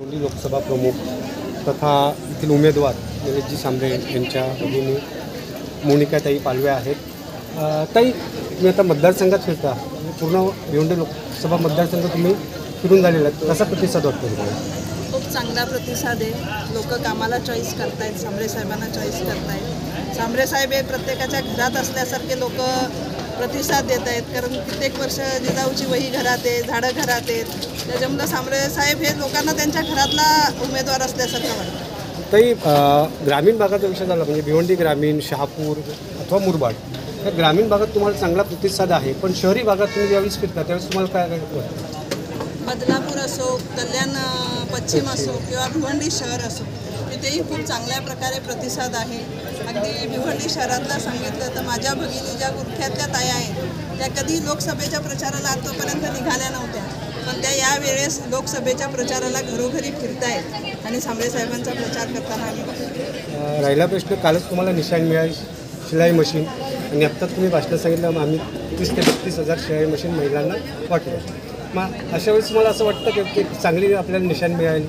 लोकसभा प्रमुख तथा येथील उमेदवार निलेशजी सांबरे यांच्या भगिनी मोनिकाताई पालवे आहेत. ताई, तुम्ही आता मतदारसंघात फिरता, पूर्ण भिवंडी लोकसभा मतदारसंघ तुम्ही फिरून झालेला आहेत, कसा प्रतिसाद वाटतो तुम्हाला? खूप चांगला प्रतिसाद आहे. लोक कामाला चॉईस करतायत, सांबरे साहेबांना चॉईस करतायत. सांबरे साहेब हे प्रत्येकाच्या घरात असल्यासारखे लोक प्रतिसाद देत आहेत, कारण कित्येक वर्ष जिजाऊची वही घरात आहे, झाडं घरात आहेत. त्याच्यामुळे सांबरे साहेब हे लोकांना त्यांच्या घरातला उमेदवार असल्यासारखं वाटतं. ताई, ग्रामीण भागाचा विषय झाला म्हणजे भिवंडी ग्रामीण, शहापूर अथवा मुरबाड या ग्रामीण भागात तुम्हाला चांगला प्रतिसाद आहे, पण शहरी भागात तुम्ही ज्यावेळेस फिरता त्यावेळेस तुम्हाला काय वाटतं? बदलापूर असो, कल्याण पश्चिम असो किंवा भिवंडी शहर असो, तिथेही खूप चांगल्या प्रकारे प्रतिसाद आहे. अगदी भिवंडी शहरातला सांगितलं तर माझ्या भगिनी ज्या गुरख्यातल्या ताया आहेत त्या कधी लोकसभेच्या प्रचाराला आतापर्यंत निघाल्या नव्हत्या, पण त्या यावेळेस लोकसभेच्या प्रचाराला घरोघरी फिरतायत आणि सांबरे साहेबांचा प्रचार करताना आम्ही बघतो. राहिला प्रश्न, कालच तुम्हाला निशाण मिळाली शिलाई मशीन आणि आत्ताच तुम्ही भाषणात सांगितलं आम्ही 30 ते 32 हजार शिलाई मशीन महिलांना वाटलं. मग अशा वेळेस मला असं वाटतं की चांगली आपल्याला निशाण मिळाली.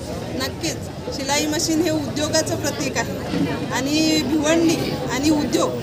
नक्कीच शिलाई मशीन हे उद्योगाचं प्रतीक आहे आणि भिवंडी आणि उद्योग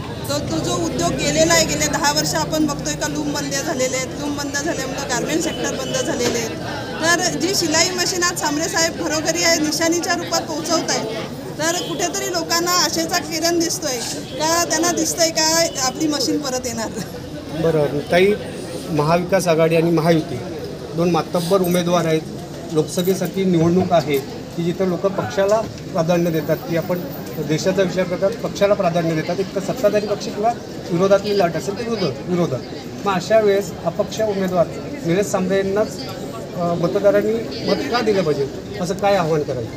तो जो उद्योग गेलेला आहे, गेले 10 वर्ष आपण बघतोय का लूम बंद झालेले आहेत. लूम बंद झाल्यामुळं गार्मेंट सेक्टर बंद झालेले आहेत. तर जी शिलाई मशीन आज सांबरे साहेब घरोघरी आहे निशाणीच्या रूपात पोहोचवत आहे, तर कुठेतरी लोकांना आशेचा किरण दिसतोय का, त्यांना दिसतंय का आपली मशीन परत येणार. बरं ताई, महाविकास आघाडी आणि महायुती दोन मातब्बर उमेदवार आहेत. लोकसभेसाठी निवडणूक आहे की जिथं लोक पक्षाला प्राधान्य देतात, की आपण देशाचा विचार करतात, पक्षाला प्राधान्य देतात. एक तर सत्ताधारी पक्ष किंवा विरोधातली लाट असेल तर विरोधात. मग अशा वेळेस अपक्ष उमेदवार निलेश सांबरे यांनाच मतदारांनी मत का दिलं पाहिजे, असं काय आव्हान करायचं?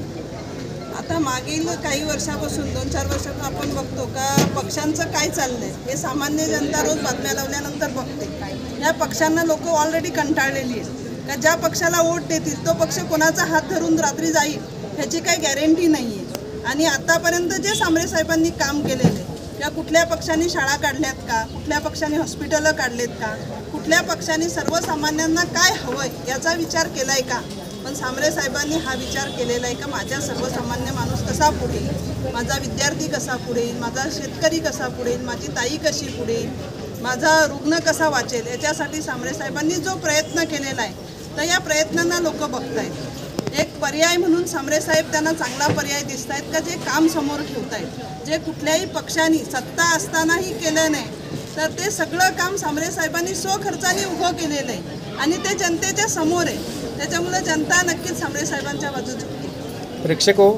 आता मागील काही वर्षापासून 2-4 वर्षापासून आपण बघतो का पक्षांचं काय चाललंय हे सामान्य जनता रोज बातम्या लावल्यानंतर बघते. या पक्षांना लोक ऑलरेडी कंटाळलेली आहेत का ज्या पक्षाला वोट देतील तो पक्ष कोणाचा हात धरून रात्री जाईल ह्याची काही गॅरंटी नाही आहे. आणि आतापर्यंत जे सांबरे साहेबांनी काम केलेले किंवा कुठल्या पक्षांनी शाळा काढल्यात का, कुठल्या पक्षांनी हॉस्पिटलं काढलेत का, कुठल्या पक्षांनी सर्वसामान्यांना काय हवं आहे याचा विचार केला आहे का? पण सांबरे साहेबांनी हा विचार केलेला आहे का माझ्या सर्वसामान्य माणूस कसा पुढे येईल, माझा विद्यार्थी कसा पुढे येईल, माझा शेतकरी कसा पुढे येईल, माझी ताई कशी पुढे येईल, माझा रुग्ण कसा वाचेल, याच्यासाठी सांबरे साहेबांनी जो प्रयत्न केलेला आहे तर या प्रयत्नांना लोक बघतायत. एक पर्याय म्हणून सांबरे साहेब त्यांना चांगला पर्याय दिसत आहेत का जे काम समोर ठेवत आहेत, जे कुठल्याही पक्षाने सत्ता असतानाही केलं नाही, तर ते सगळं काम सांबरे साहेबांनी स्वखर्चाने उभं केलेलं आहे आणि ते जनतेच्या समोर आहे. त्याच्यामुळे जनता नक्कीच सांबरे साहेबांच्या बाजूने झुकते. प्रेक्षको,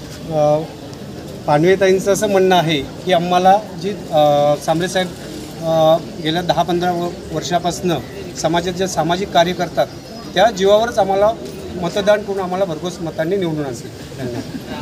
पानवेताईंचं असं म्हणणं आहे की आम्हाला जी सांबरे साहेब गेल्या 10-15 वर्षापासून समाजात जे सामाजिक कार्य करतात त्या जीवावरच आम्हाला मतदान करून आम्हाला भरघोस मतांनी निवडून आणतील. धन्यवाद.